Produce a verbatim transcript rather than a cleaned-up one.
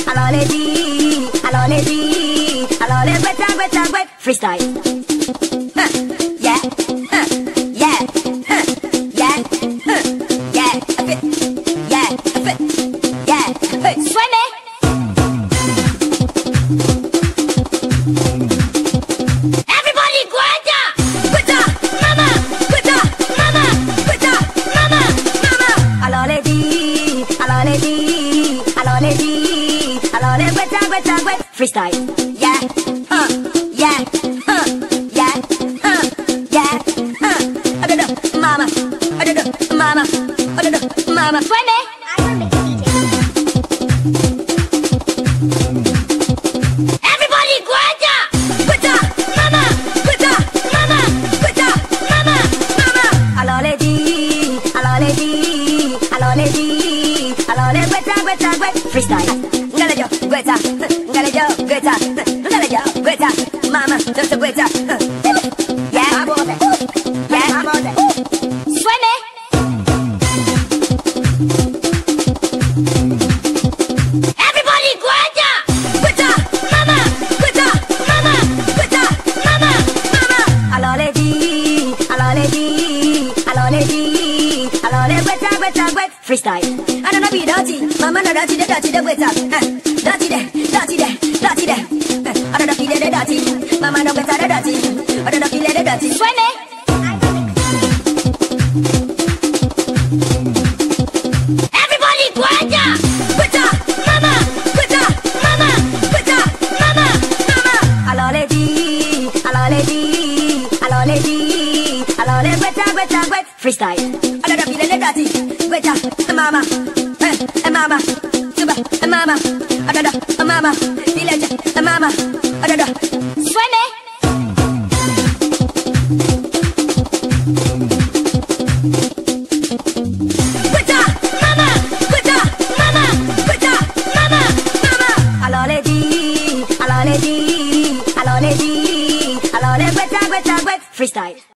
alors les dit, alors les dit, alors les wet wet wet freestyle. Huh, yeah, huh, yeah, huh, yeah, huh, yeah, a bit, yeah, a bit, yeah, hey, swim it. Everybody, guarda, guarda, mama, guarda, mama, guarda, mama, mama. Alors les dit, alors les dit, alors les dit, alors les wet wet wet freestyle. Yeah, huh, yeah, huh, yeah, huh, yeah, huh. I don't know, mama, I don't know, mama, I don't know, mama. Swim it. Everybody, guarda, guarda, mama, guarda, mama, guarda, mama, mama. Alors les dit, alors les dit, alors les dit, alors les wet wet wet freestyle. Ngala yo, guarda, ngala yo, guarda, ngala yo, guarda, mama, just a guarda. Yeah, yeah, swim it. Everybody, guarda, guarda, mama, guarda, mama, guarda, mama, mama. Alors les dit, alors les dit, alors les dit, alors les wet wet wet freestyle. I don't know be dirty, mama no dirty, the dirty the wet up, dirty the, dirty the, dirty the. I don't know feel the dirty, mama no better the dirty, I don't know feel the dirty. Swim it. Everybody, guarda, guarda, mama, guarda, mama, guarda, mama, mama. Alors les dit, alors les dit, alors les dit, alors les wet wet wet freestyle. I don't know feel the dirty, guarda, mama, eh, mama, super, mama, I don't know, mama, feel it, mama, I don't know. Swim it. Guarda, mama, guarda, mama, guarda, mama, mama. Alors les dit, alors les dit, alors les dit, alors les wet wet wet freestyle.